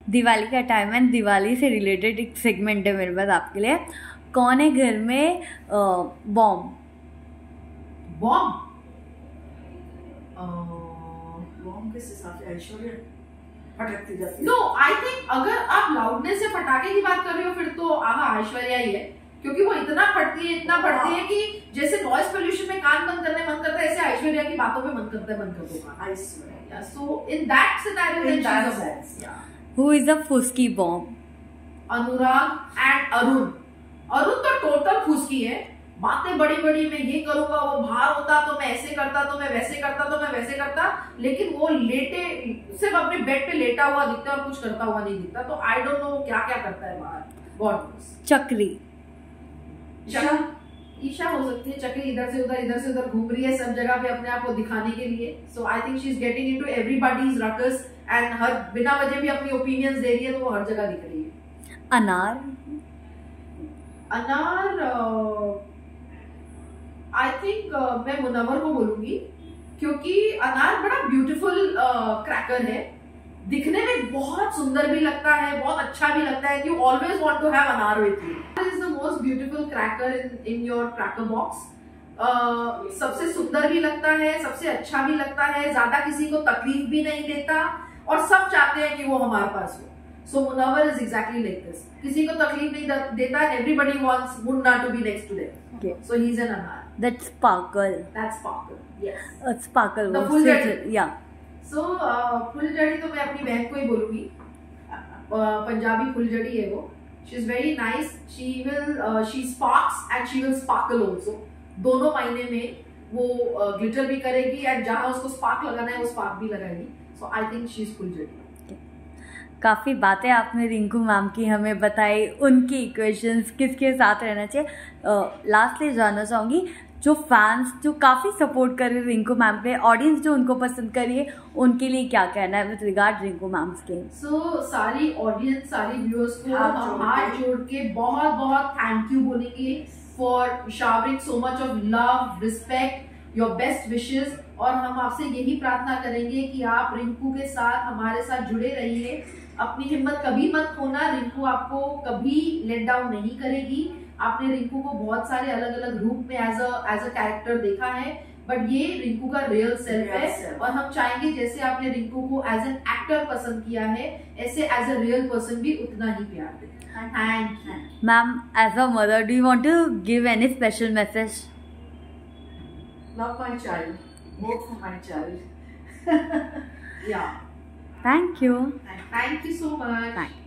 दिवाली का टाइम है, दिवाली से रिलेटेड एक सेगमेंट है मेरे पास आपके लिए। कौन है घर में बॉम्ब? बॉम्ब किस हिसाब से? ऐश्वर्या फटकती जाती है। नो, आई थिंक अगर आप लाउडनेस से पटाखे की बात कर रहे हो फिर तो ऐश्वर्या ही है, क्योंकि वो इतना फटती है, इतना फटती है कि जैसे नॉइज पोल्यूशन में कान बंद करने मन करता है, ऐसे ऐश्वर्या की बातों पे मन करता है बंद कर दो कान। Aishwarya, so in that scenario then she is a bomb. Who is the फुस्की बॉम्ब? अनुराग एंड अरुण। अरुण तो टोटल फुस्की है, बातें बड़ी बड़ी, मैं ये करूंगा, वो बाहर होता तो मैं ऐसे करता, तो मैं वैसे करता, तो मैं वैसे करता, लेकिन वो लेटे सिर्फ अपने बेड पे लेटा हुआ दिखता है और कुछ करता हुआ नहीं दिखता। तो आई डोंट नो वो क्या क्या करता है बाहर, गॉड नोस। चक्री? ईशा हो सकती है। चक्री इधर से उधर घूम रही है सब जगह पे अपने आप को दिखाने के लिए। So I think she is getting into everybody's ruckus and her बिना वजह भी अपनी ओपिनियंस दे रही है, तो वो हर जगह दिख रही है। अनार? आई थिंक मैं मुनव्वर को बोलूंगी, क्योंकि अनार बड़ा ब्यूटीफुल क्रैकर है, दिखने में बहुत सुंदर भी लगता है, बहुत अच्छा भी लगता है। You always want to have anar with you. This is the most beautiful cracker in your cracker box. सबसे सुंदर भी लगता है, सबसे अच्छा भी लगता है, ज्यादा किसी को तकलीफ भी नहीं देता, और सब चाहते हैं कि वो हमारे पास हो। So Munawwar is exactly like this. किसी को तकलीफ नहीं देता, and everybody wants Munna to be next to them. Okay. So he's an Anar. That's sparkle. That's sparkle. Yes. Sparkle. The फुलझड़ी. Yeah. So फुलझड़ी तो मैं अपनी बहन को ही बोलूंगी। पंजाबी फुलझड़ी है वो। She is very nice. She sparks and she will sparkle also. दोनों मायने में वो ग्लिटर भी करेगी, and जहाँ उसको स्पार्क लगाना है वो स्पार्क भी लगाएगी। So I think she is फुलझड़ी। काफ़ी बातें आपने रिंकू मैम की हमें बताई, उनकी इक्वेशंस किसके साथ रहना चाहिए। लास्टली जानना चाहूँगी, जो फैंस जो काफ़ी सपोर्ट कर रहे हैं रिंकू मैम पे, ऑडियंस जो उनको पसंद कर रही है, उनके लिए क्या कहना है विद रिगार्ड रिंकू मैम के? सो सारी ऑडियंस, सारी व्यूअर्स को हाथ जोड़ के बहुत बहुत थैंक यू बोलेंगे for showering so much of love, respect, your best wishes. और हम आपसे यही प्रार्थना करेंगे कि आप रिंकू के साथ, हमारे साथ जुड़े रहिए। अपनी हिम्मत कभी मत खोना, रिंकू आपको कभी लेट डाउन नहीं करेगी। आपने रिंकू को बहुत सारे अलग अलग रूप में एज अ कैरेक्टर देखा है, बट ये रिंकू का रियल सेल्फ है। और हम चाहेंगे जैसे आपने रिंकू को एज एन एक्टर पसंद किया है, ऐसे एज अ रियल पर्सन भी उतना ही प्यार दें। Thank you ma'am. As a mother, do you want to give any special message? Love my child, both for my child. Yeah. Thank you. Thank you so much. Thank you.